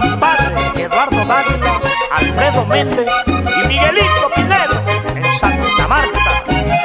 compadre Eduardo Dávila, Alfredo Méndez y Miguelito Pinero en Santa Marta.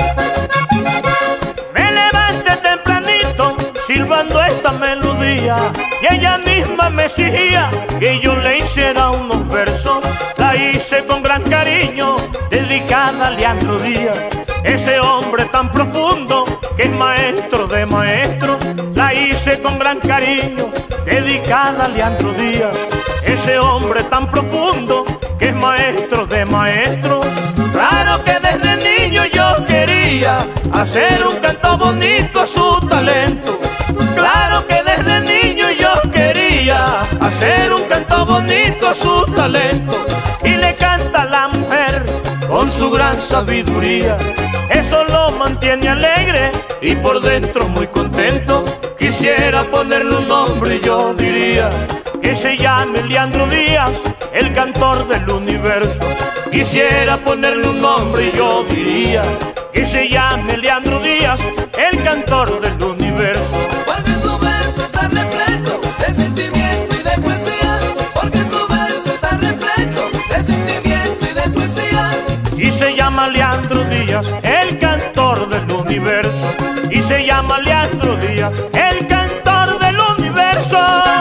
Me levanté tempranito silbando esta melodía y ella misma me exigía que yo le hiciera unos versos. La hice con gran cariño, dedicada a Leandro Díaz, ese hombre tan profundo que es maestro de maestros. La hice con gran cariño, dedicada a Leandro Díaz, ese hombre tan profundo que es maestro de maestros. Claro que desde niño yo quería hacer un canto bonito a su talento. Claro que desde niño yo quería hacer un canto bonito a su talento. Y le canta a la mujer con su gran sabiduría, eso lo mantiene alegre y por dentro muy contento. Quisiera ponerle un nombre y yo diría que se llame Leandro Díaz, el cantor del universo. Quisiera ponerle un nombre y yo diría que se llame Leandro Díaz, el cantor del universo. Porque su verso está repleto de sentimiento y de poesía. Porque su verso está repleto de sentimiento y de poesía. Y se llama Leandro Díaz, el cantor del universo. Y se llama Leandro Díaz, el cantor del universo.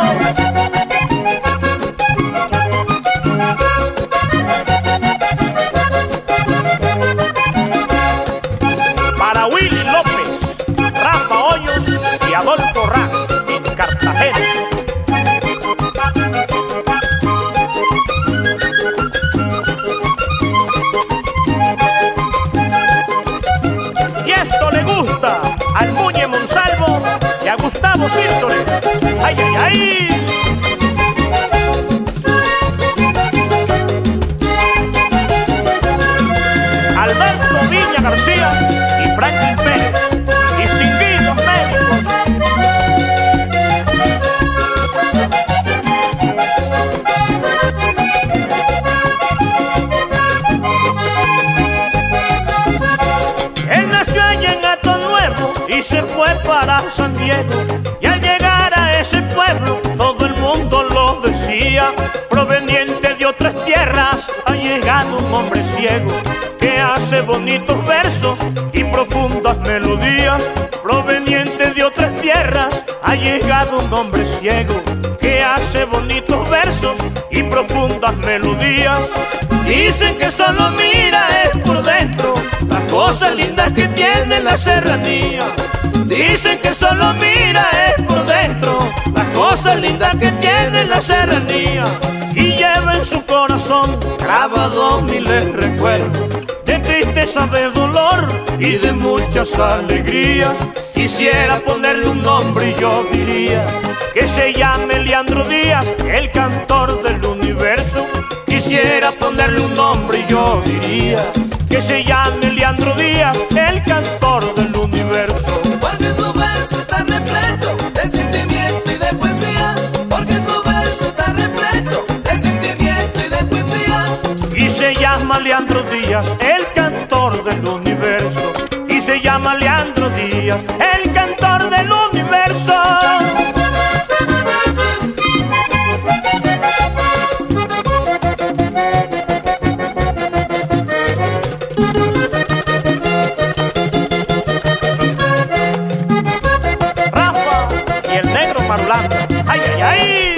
Para Willy López, Rafa Hoyos y Adolfo Rá en Cartagena. Y esto le gusta al Muñe Monsalvo y a Gustavo Sírtore. ¡Ay, ay, ay! Alberto Viña García y Franklin Pérez, distinguidos médicos. Él nació allá en Hato Nuevo y se fue para San Diego. Y al llegar a ese pueblo todo el mundo lo decía: proveniente de otras tierras ha llegado un hombre ciego que hace bonitos versos y profundas melodías. Proveniente de otras tierras ha llegado un hombre ciego que hace bonitos versos y profundas melodías. Dicen que solo mira es por dentro las cosas lindas que tiene la serranía. Dicen que solo mira es por dentro las cosas lindas que tiene la serranía. Y lleva en su corazón grabado miles recuerdos de tristeza, de dolor y de muchas alegrías. Quisiera ponerle un nombre y yo diría que se llame Leandro Díaz, el cantor del universo. Quisiera ponerle un nombre y yo diría que se llame Leandro Díaz, el cantor del universo. Porque su verso está repleto de sentimiento y de poesía. Porque su verso está repleto de sentimiento y de poesía. Y se llama Leandro Díaz, el cantor del universo. Y se llama Leandro Díaz, el cantor del universo. Rafa y el negro Marulanda. ¡Ay, ay, ay!